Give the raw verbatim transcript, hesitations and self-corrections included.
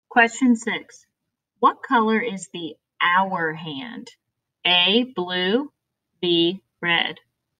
Question six. What color is the hour hand? A, blue, B, red.